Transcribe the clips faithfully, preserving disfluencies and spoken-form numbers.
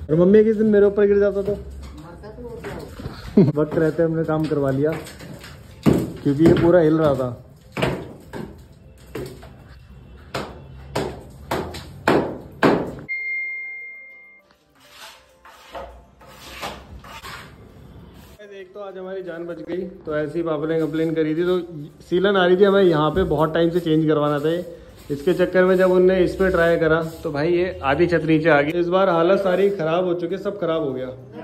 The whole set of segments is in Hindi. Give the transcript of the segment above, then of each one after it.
और मम्मी किस दिन मेरे ऊपर गिर जाता तो वक्त रहते हमने काम करवा लिया क्योंकि ये पूरा हिल रहा था। एक तो आज हमारी जान बच गई। तो ऐसे ही पापा ने कंप्लेन करी थी, तो सीलन आ रही थी हमें यहाँ पे बहुत टाइम से चेंज करवाना था। इसके चक्कर में जब उनने इस पे ट्राई करा तो भाई ये आधी छत नीचे आ गई। इस बार हालत सारी खराब हो चुकी है, सब खराब हो गया।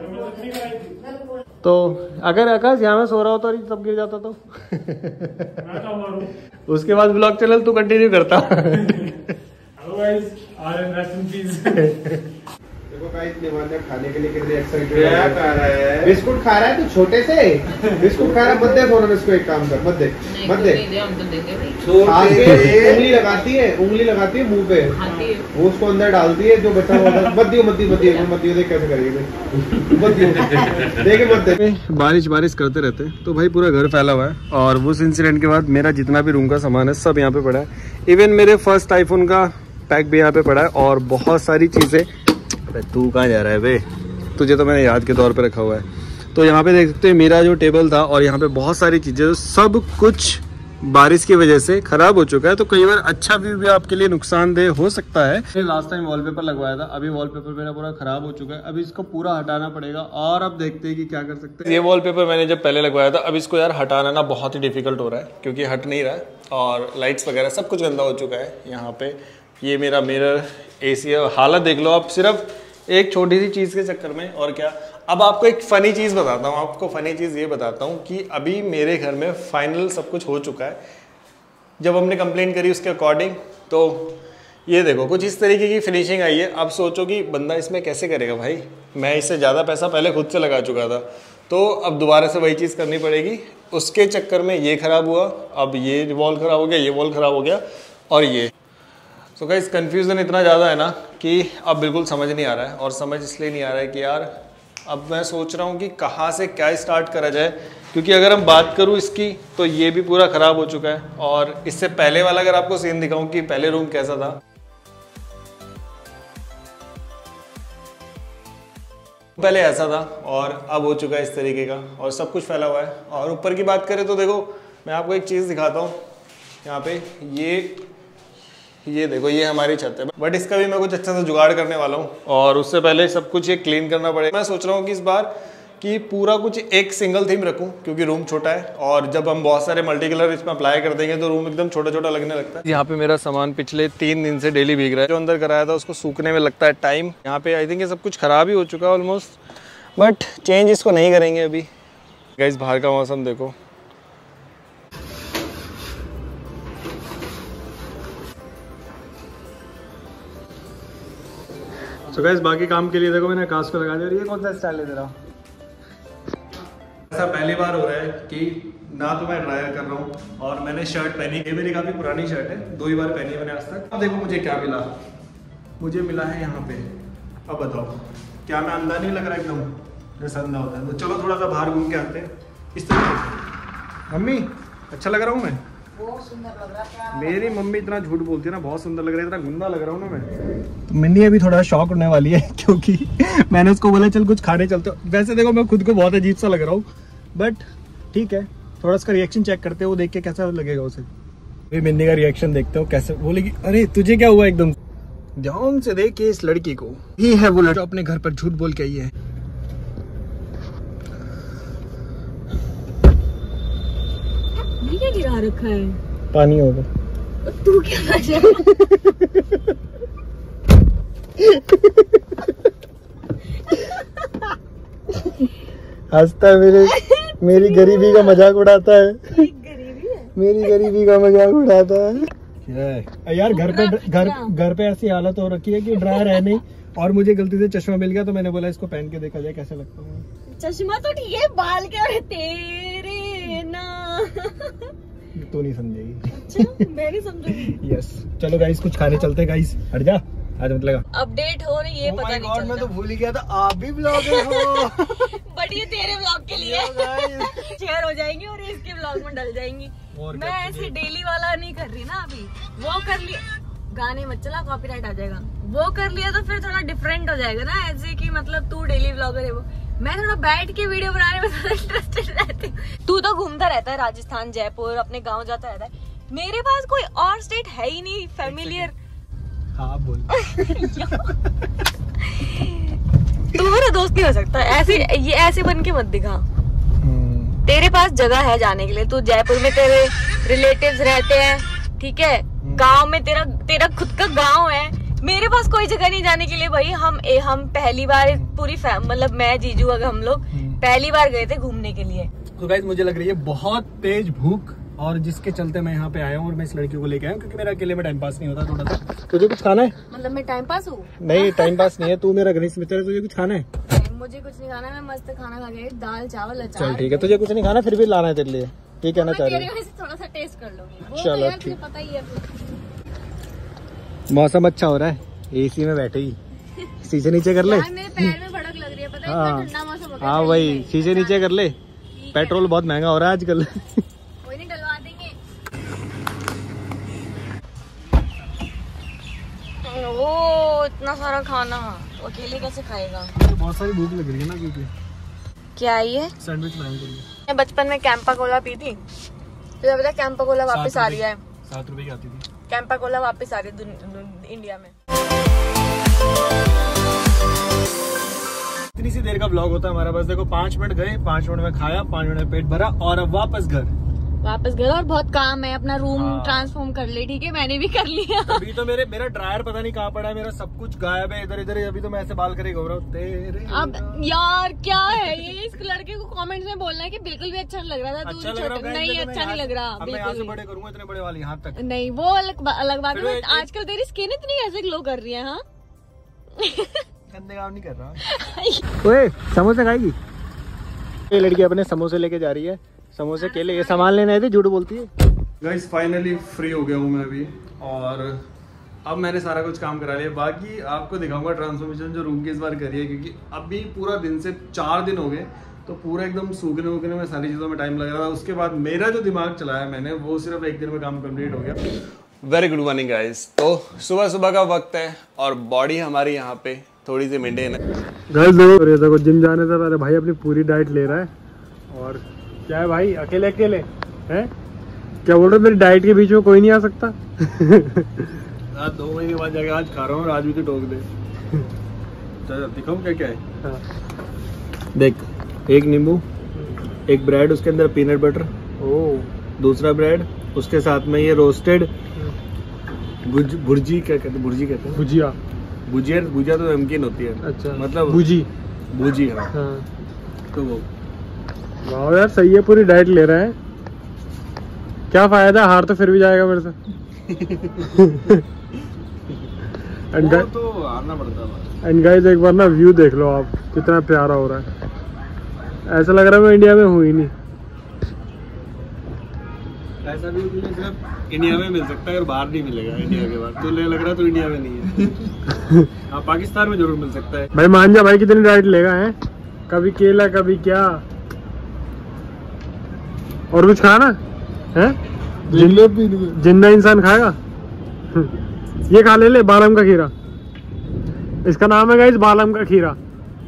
तो अगर आकाश यहाँ में सो रहा होता और तब गिर जाता तो उसके बाद ब्लॉग चैनल तू कंटिन्यू करता। खाने के लिए कितने एक्साइटेड क्या खा रहा है? बिस्कुट खा रहा है तू छोटे से बिस्कुट खा रहा है। मत दे फोन में इसको, एक काम कर, मत दे मत दे। उंगली लगाती है उंगली लगाती है मुंह पे, वो उसको अंदर डालती है जो बचा हुआ। मत दियो मत दियो मत दियो मत दियो, देख कैसे करेगी, मत दियो देखे मत दे। बारिश बारिश करते रहते तो भाई पूरा घर फैला हुआ है। और उस इंसिडेंट के बाद मेरा जितना भी रूम का सामान है सब यहाँ पे पड़ा है। इवन मेरे फर्स्ट आईफोन का पैक भी यहाँ पे पड़ा है और बहुत सारी चीजें। तू कहाँ जा रहा है बे? तुझे तो मैंने याद के तौर पे रखा हुआ है। तो यहाँ पे देख सकते हैं मेरा जो टेबल था और यहाँ पे बहुत सारी चीजें, सब कुछ बारिश की वजह से खराब हो चुका है। तो कई बार अच्छा व्यू भी आपके लिए नुकसानदेह हो सकता है। लास्ट टाइम वॉलपेपर लगवाया था, अभी वॉलपेपर मेरा पूरा खराब हो चुका है। अभी इसको पूरा हटाना पड़ेगा और अब देखते हैं कि क्या कर सकते हैं। ये वॉलपेपर मैंने जब पहले लगवाया था, अब इसको यार हटाना ना बहुत ही डिफिकल्ट हो रहा है क्योंकि हट नहीं रहा है और लाइट्स वगैरह सब कुछ गंदा हो चुका है। यहाँ पे ये मेरा मिरर, एसी है, हालत देख लो आप सिर्फ एक छोटी सी चीज़ के चक्कर में। और क्या, अब आपको एक फ़नी चीज़ बताता हूँ आपको फ़नी चीज़ ये बताता हूँ कि अभी मेरे घर में फाइनल सब कुछ हो चुका है। जब हमने कंप्लेन करी उसके अकॉर्डिंग, तो ये देखो कुछ इस तरीके की फिनिशिंग आई है। अब सोचो कि बंदा इसमें कैसे करेगा भाई। मैं इससे ज़्यादा पैसा पहले खुद से लगा चुका था, तो अब दोबारा से वही चीज़ करनी पड़ेगी। उसके चक्कर में ये ख़राब हुआ, अब ये वॉल ख़राब हो गया, ये वॉल ख़राब हो गया और ये। सो गाइस कन्फ्यूज़न इतना ज़्यादा है ना कि अब बिल्कुल समझ नहीं आ रहा है। और समझ इसलिए नहीं आ रहा है कि यार अब मैं सोच रहा हूँ कि कहाँ से क्या स्टार्ट करा जाए, क्योंकि अगर हम बात करूँ इसकी तो ये भी पूरा ख़राब हो चुका है। और इससे पहले वाला अगर आपको सीन दिखाऊँ कि पहले रूम कैसा था, पहले ऐसा था और अब हो चुका है इस तरीके का और सब कुछ फैला हुआ है। और ऊपर की बात करें तो देखो मैं आपको एक चीज़ दिखाता हूँ। यहाँ पे ये ये देखो ये हमारी छत है, बट इसका भी मैं कुछ अच्छा सा जुगाड़ करने वाला हूँ और उससे पहले सब कुछ ये क्लीन करना पड़ेगा। मैं सोच रहा हूँ कि इस बार कि पूरा कुछ एक सिंगल थीम रखूँ क्योंकि रूम छोटा है और जब हम बहुत सारे मल्टी कलर इसमें अप्लाई कर देंगे तो रूम एकदम छोटा छोटा लगने लगता है। यहाँ पे मेरा सामान पिछले तीन दिन से डेली भीग रहा है। जो अंदर कराया था उसको सूखने में लगता है टाइम। यहाँ पे आई थिंक ये सब कुछ खराब ही हो चुका है ऑलमोस्ट, बट चेंज इसको नहीं करेंगे अभी। गाइस बाहर का मौसम देखो, तो गाइस बाकी काम के लिए देखो मैंने आकाश को लगा दिया। और ये कौन सा स्टाइल है तेरा? ऐसा पहली बार हो रहा है कि ना तो मैं ड्रायर कर रहा हूँ और मैंने शर्ट पहनी। ये मेरी काफ़ी पुरानी शर्ट है, दो ही बार पहनी है मैंने आज तक। अब देखो मुझे क्या मिला, मुझे मिला है यहाँ पे। अब बताओ क्या मैं अंधा नहीं लग रहा एकदम जैसा अंधा होता है? तो चलो थोड़ा सा बाहर घूम के आते हैं इस तरह। मम्मी अच्छा लग रहा हूँ मैं? बहुत सुंदर लग रहा है। मेरी मम्मी इतना झूठ बोलती है ना, बहुत सुंदर लग रहा है। इतना गुंदा लग रहा हूँ ना मैं। तो मिन्नी अभी थोड़ा शॉक होने वाली है क्योंकि मैंने उसको बोला चल कुछ खाने चलते हो। वैसे देखो मैं खुद को बहुत अजीब सा लग रहा हूँ, बट ठीक है थोड़ा उसका रिएक्शन चेक करते हो, वो देख के कैसा लगेगा उसे। अभी मिन्नी का रिएक्शन देखते हो कैसे बोलेगी। अरे तुझे क्या हुआ? एकदम ध्यान से देखिए इस लड़की को। ही है वो लड़का अपने घर पर झूठ बोल के आई है। ये क्या गिरा रखा है? पानी होगा। तू क्या हंसता है मेरे मेरी गरीबी का मजाक उड़ाता है। गरीबी है? मेरी गरीबी का मजाक उड़ाता है यार। घर पे घर घर पे ऐसी हालत हो रखी है कि ड्रायर है नहीं और मुझे गलती से चश्मा मिल गया तो मैंने बोला इसको पहन के देखा जाए कैसा लगता है। चश्मा तो ठीक है, बाल क्या है तेरे ना। तू नहीं समझेगी। अच्छा मैं नहीं समझूंगी। यस चलो गाइस कुछ खाने चलते गाइस। हट जा आज मत लगा। अपडेट हो रही है। oh पता नहीं चलता। मैं तो भूल ही गया था आप भी ब्लॉगर हो। बट ये तेरे ब्लॉग के लिए शेयर हो जाएंगी और इसके ब्लॉग में डल जाएंगी। मैं ऐसे डेली वाला नहीं कर रही ना अभी। वो कर लिया, गाने मत चला कॉपीराइट आ जाएगा। वो कर लिया तो फिर थोड़ा डिफरेंट हो जाएगा ना, ऐसे कि मतलब तू डेली व्लॉगर है वो, मैं थोड़ा बैठ के वीडियो बनाने में ज्यादा इंटरेस्टेड रहती हूँ। तू तो घूमता रहता है राजस्थान, जयपुर, अपने गाँव जाता रहता है। मेरे पास कोई और स्टेट है ही नहीं फैमिलियर। हाँ बोल। तू मेरा दोस्त नहीं हो सकता ऐसे, ये ऐसे बन के मत दिखा। तेरे पास जगह है जाने के लिए, तू जयपुर में तेरे रिलेटिव्स रहते हैं, ठीक है, गांव में तेरा तेरा खुद का गांव है। मेरे पास कोई जगह नहीं जाने के लिए भाई। हम ए, हम पहली बार पूरी मतलब मैं जीजू अगर हम लोग पहली बार गए थे घूमने के लिए। तो गाइस मुझे लग रही है बहुत तेज भूख, और जिसके चलते मैं यहाँ पे आया हूँ और मैं इस लड़की को लेके आया हूँ क्योंकि मेरा अकेले में टाइम पास नहीं होता। थोड़ा सा तुझे कुछ खाना है? मतलब मैं टाइम पास हूँ? नहीं टाइम पास नहीं है, तू मेरा घनिष्ठ मित्र है, तुझे कुछ खाना है? मुझे कुछ नहीं खाना, मैं मस्त खाना खा गई, दाल चावल अचार। चल ठीक है, तुझे कुछ नहीं खाना फिर भी लाना है तेरे लिए, ये कहना चाह रही हूँ। थोड़ा सा टेस्ट कर लूंगी। चलो ठीक, पता ही है। मौसम अच्छा हो रहा है, एसी में बैठे ही, शीशे नीचे कर ले। मेरे पैर में भड़क लग रही है, पता है इतना ठंडा मौसम हो गया। हाँ वही, शीशे नीचे कर ले, पेट्रोल बहुत महंगा हो रहा है आजकल। कोई नहीं, डलवा देंगे। ओ इतना सारा खाना तो अकेले कैसे खाएगा? बहुत सारी भूख लग रही है ना, क्योंकि क्या ये सैंडविच बनाने के लिए। मैं बचपन में कैंपा कोला पी थी, तो पता कैंपा कोला वापस आ रही है। सात रुपए की आती थी कैंपा कोला, वापस आ रही है इंडिया में। इतनी सी देर का ब्लॉग होता है हमारा, बस देखो पाँच मिनट गए, पाँच मिनट में खाया, पाँच मिनट में पेट भरा और अब वापस घर। वापस घर, और बहुत काम है, अपना रूम हाँ। ट्रांसफॉर्म कर ले, ठीक है, मैंने भी कर लिया। अभी तो मेरे मेरा ड्रायर पता नहीं कहाँ पड़ा है, मेरा सब कुछ गायब है इधर इधर। अभी तो मैं ऐसे बाल करे घूम रहा हूँ तेरे। अब यार क्या है ये, इस लड़के को कमेंट्स में बोलना है कि बिल्कुल भी अच्छा लग रहा था। अच्छा लग रहा है? नहीं अच्छा नहीं लग रहा, अब मैं यहाँ से बड़े करूंगा, इतने बड़े वाले यहाँ तक नहीं, वो अलग अलग बात है। आजकल तेरी स्किन इतनी ऐसे ग्लो कर रही है। हाँ गंदे काम नहीं कर रहा। ओए समोसे खाएगी? ये लड़की अपने समोसे लेके जा रही है, समोसे केले ये सामान लेने आई थी, झूठ बोलती है। गाइस फाइनली फ्री हो गया हूँ मैं अभी, और अब मैंने सारा कुछ काम करा लिया। बाकी आपको दिखाऊंगा ट्रांसफॉर्मेशन जो रूम की इस बार करी है, क्योंकि अभी पूरा दिन से चार दिन हो गए, तो पूरा एकदम सूखने वूखने में सारी चीज़ों में टाइम लग रहा था। उसके बाद मेरा जो दिमाग चलाया मैंने, वो सिर्फ एक दिन में काम कम्प्लीट हो गया। Very good morning guys. तो सुबह सुबह का वक्त है और बॉडी हमारी यहाँ पे थोड़ी सी मेंटेन है। गाइस देखो जिम जाने से पहले भाई अपनी पूरी डाइट ले रहा है, और क्या है भाई अकेले अकेले हैं? क्या बोल रहे मेरी डाइट के बीच में कोई नहीं आ सकता? आज दो महीने बाद जाके आज खा रहा हूँ, आज भी तो टोक दे। चल दिखाऊं क्या क्या है। हाँ। देख, एक नींबू, एक ब्रेड, उसके अंदर पीनट बटर, ओ दूसरा ब्रेड, उसके साथ में ये रोस्टेड भुर्जी, क्या कहते हैं भुर्जी कहते हैं, भुजिया। भुजिया भुजिया तो नमकीन होती है। अच्छा, मतलब भुजी भुजी हाँ। हाँ। तो वो वाह यार सही है, पूरी डाइट ले रहा है। क्या फायदा, हार तो फिर भी जाएगा मेरे से। एंड गाइस तो हारना पड़ता है। एंड गाइस एक बार ना व्यू देख लो आप, कितना प्यारा हो रहा है। ऐसा लग रहा है मैं इंडिया में हूँ ही नहीं। ऐसा व्यू तुझे सिर्फ इंडिया में मिल सकता है और बाहर नहीं मिलेगा इंडिया के बाहर। तो लग रहा है तो इंडिया में नहीं है। हाँ पाकिस्तान में जरूर मिल सकता है। भाई मान जा भाई, कितनी डाइट लेगा है, कभी केला कभी क्या। और कुछ खाना है? जिंदा इंसान खाएगा? ये खा ले ले, बालम का खीरा, इसका नाम है गाइस बालम का खीरा।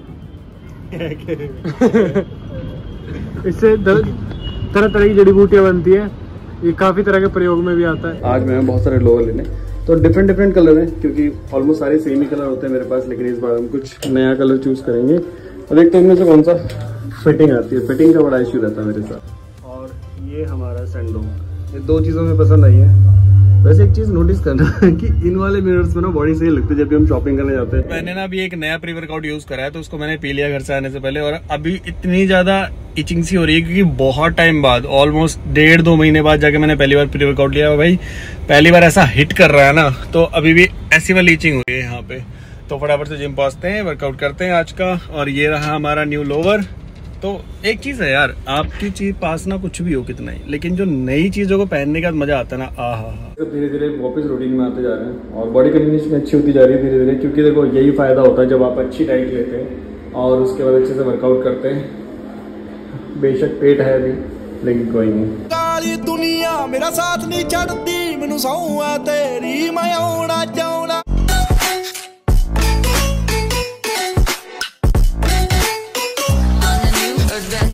इससे तरह तरह की जड़ी बूटियां बनती है, ये काफी तरह के प्रयोग में भी आता है। आज मैं बहुत सारे लोवर लेने, तो डिफरेंट डिफरेंट कलर हैं, क्योंकि ऑलमोस्ट सारे सेम ही कलर होते हैं मेरे पास, लेकिन इस बार हम कुछ नया कलर चूज करेंगे और देखते हैं इनमें से कौन सा फिटिंग आती है। फिटिंग का बड़ा इश्यू रहता है मेरे साथ। और ये हमारा सैंडो, ये दो चीजों में पसंद आई है। वैसे एक चीज नोटिस करना कि इन वाले मिरर्स में ना बॉडी सही लगती है जब भी हम शॉपिंग करने जाते हैं। मैंने ना अभी एक नया प्री वर्कआउट यूज करा है, तो उसको मैंने पी लिया घर से आने से पहले, और अभी इतनी ज्यादा इचिंग सी हो रही है क्योंकि बहुत टाइम बाद, ऑलमोस्ट डेढ़ दो महीने बाद जाके मैंने पहली बार प्री वर्कआउट लिया। भाई पहली बार ऐसा हिट कर रहा है ना, तो अभी भी ऐसी वाली इचिंग हो रही है यहाँ पे। तो फटाफट से जिम पहुंचते हैं, वर्कआउट करते हैं आज का। और ये रहा हमारा न्यू लोवर। तो एक चीज है यार, आपकी चीज पास ना कुछ भी हो कितना ही, लेकिन जो नई चीजों को पहनने का मजा आता है ना, आ हा हा। तो धीरे धीरे वापस रूटीन में आते जा रहे हैं और बॉडी कंडीशन अच्छी होती जा रही है धीरे धीरे, क्योंकि देखो यही फायदा होता है जब आप अच्छी डाइट लेते हैं और उसके बाद अच्छे से वर्कआउट करते हैं। बेशक पेट है अभी, लेकिन कोई नहीं। काली दुनिया मेरा साथ नहीं छड़ती, मैनू सौं है तेरी मैं आउणा चाहुंदा।